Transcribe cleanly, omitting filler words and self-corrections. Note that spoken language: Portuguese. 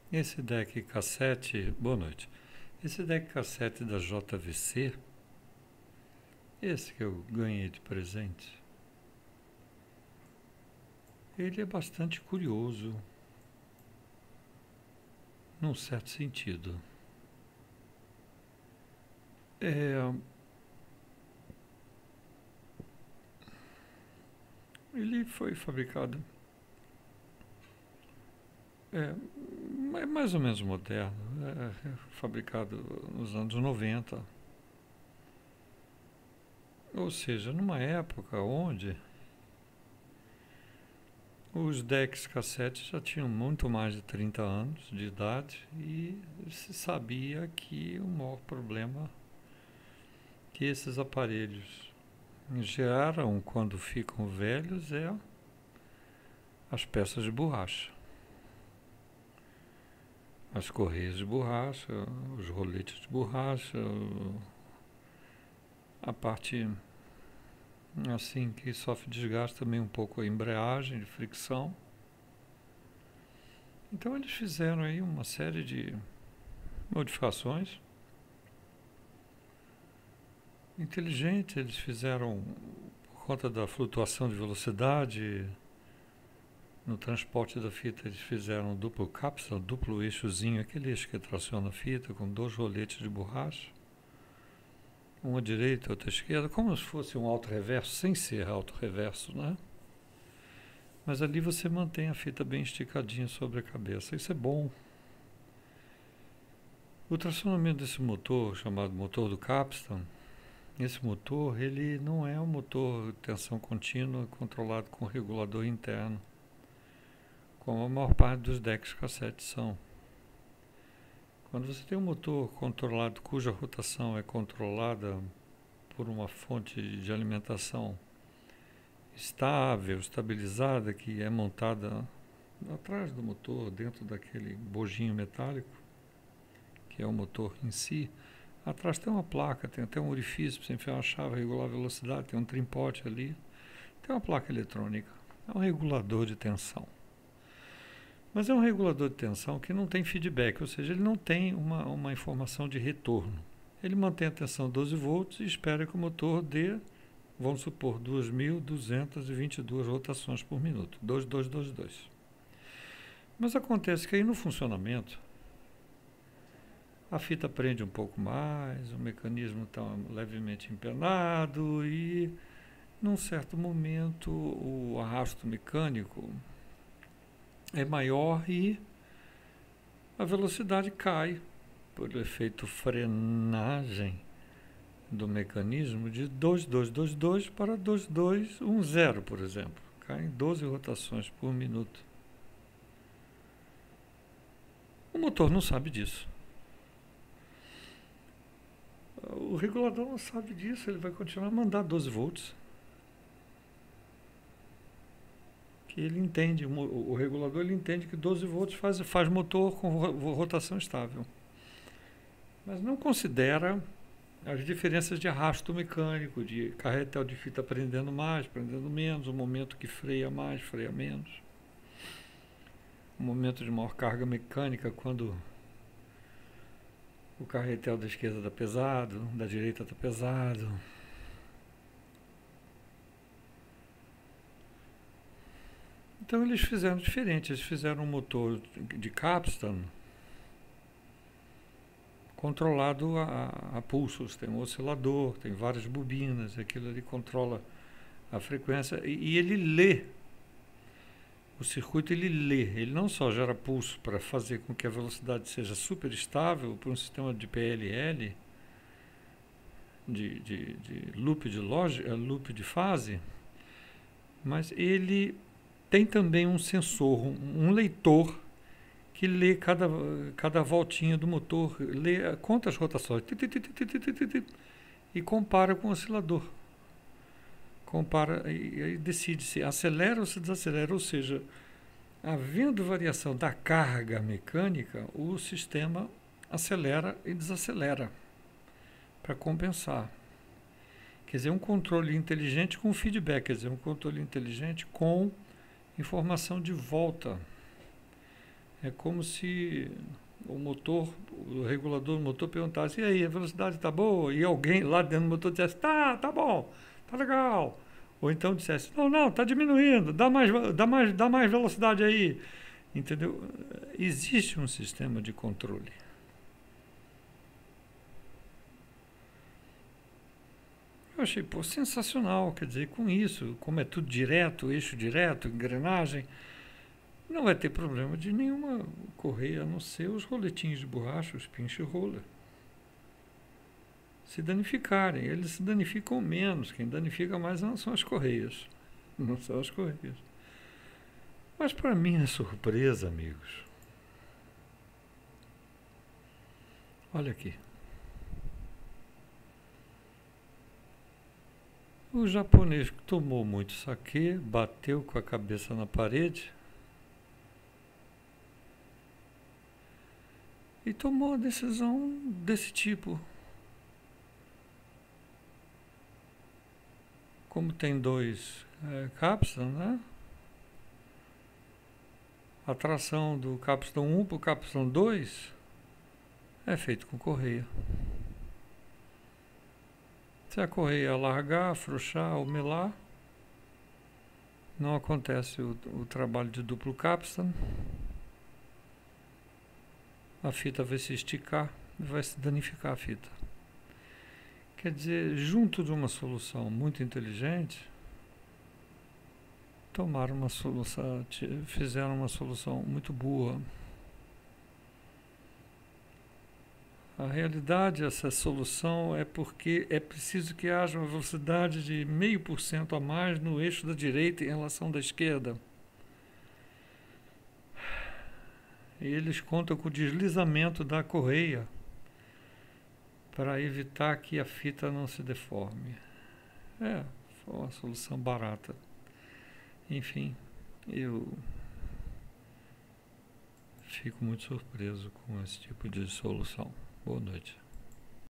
Esse deck cassete, boa noite. Esse deck cassete da JVC, esse que eu ganhei de presente, ele é bastante curioso, num certo sentido. Ele foi fabricado, é mais ou menos moderno, fabricado nos anos 90. Ou seja, numa época onde os decks cassete já tinham muito mais de 30 anos de idade e se sabia que o maior problema que esses aparelhos geram quando ficam velhos é as peças de borracha. As correias de borracha, os roletes de borracha, a parte assim que sofre desgaste também um pouco a embreagem de fricção. Então eles fizeram aí uma série de modificações inteligentes. Eles fizeram, por conta da flutuação de velocidade no transporte da fita, eles fizeram duplo cápsula, duplo eixozinho, aquele eixo que traciona a fita com 2 roletes de borracha, uma à direita, outra à esquerda, como se fosse um auto-reverso, sem ser auto-reverso, né? Mas ali você mantém a fita bem esticadinha sobre a cabeça, isso é bom. O tracionamento desse motor, chamado motor do Capstan, esse motor, ele não é um motor de tensão contínua controlado com regulador interno, como a maior parte dos decks cassete são. Quando você tem um motor controlado cuja rotação é controlada por uma fonte de alimentação estável, estabilizada, que é montada atrás do motor, dentro daquele bojinho metálico, que é o motor em si, atrás tem uma placa, tem até um orifício para você enfiar uma chave, regular a velocidade, tem um trimpote ali, tem uma placa eletrônica, é um regulador de tensão. Mas é um regulador de tensão que não tem feedback, ou seja, ele não tem uma informação de retorno. Ele mantém a tensão 12 volts e espera que o motor dê, vamos supor, 2.222 rotações por minuto. 2222. Mas acontece que aí no funcionamento, a fita prende um pouco mais, o mecanismo está levemente empenado e, num certo momento, o arrasto mecânico é maior e a velocidade cai por efeito frenagem do mecanismo de 2222 para 2210, por exemplo. Cai em 12 rotações por minuto. O motor não sabe disso. O regulador não sabe disso, ele vai continuar a mandar 12 volts. Que ele entende, o regulador ele entende que 12 volts faz motor com rotação estável. Mas não considera as diferenças de arrasto mecânico, de carretel de fita prendendo mais, prendendo menos, o momento que freia mais, freia menos. O momento de maior carga mecânica, quando o carretel da esquerda está pesado, da direita está pesado. Então eles fizeram diferente, eles fizeram um motor de Capstan controlado a pulsos, tem um oscilador, tem várias bobinas, aquilo ali controla a frequência e ele lê, o circuito ele lê, ele não só gera pulso para fazer com que a velocidade seja super estável por um sistema de PLL, de loop de lógica, loop de fase, mas ele tem também um sensor, um leitor que lê cada voltinha do motor, conta as rotações e compara com o oscilador. Compara e decide se acelera ou se desacelera, ou seja, havendo variação da carga mecânica, o sistema acelera e desacelera para compensar. Quer dizer, um controle inteligente com feedback, quer dizer, um controle inteligente com informação de volta. É como se o regulador do motor perguntasse: e aí, a velocidade está boa? E alguém lá dentro do motor dissesse: tá bom, tá legal. Ou então dissesse: não, está diminuindo, dá mais velocidade aí. Entendeu? Existe um sistema de controle. Eu achei, sensacional. Quer dizer, com isso, como é tudo direto, eixo direto, engrenagem, não vai ter problema de nenhuma correia, a não ser os roletinhos de borracha, os pinch roller. Se danificarem, eles se danificam menos. Quem danifica mais não são as correias. Não são as correias. Mas para minha surpresa, amigos, olha aqui. O japonês que tomou muito saquê, bateu com a cabeça na parede e tomou uma decisão desse tipo. Como tem dois Capstan, né? A tração do Capstan 1 para o Capstan 2 é feito com correia. Se a correia largar, afrouxar ou melar, não acontece o trabalho de duplo Capstan. A fita vai se esticar e vai se danificar a fita. Quer dizer, junto de uma solução muito inteligente, fizeram uma solução muito boa. A realidade, essa solução é porque é preciso que haja uma velocidade de 0,5% a mais no eixo da direita em relação da esquerda. E eles contam com o deslizamento da correia para evitar que a fita não se deforme. Foi uma solução barata. Enfim, eu fico muito surpreso com esse tipo de solução. Boa noite.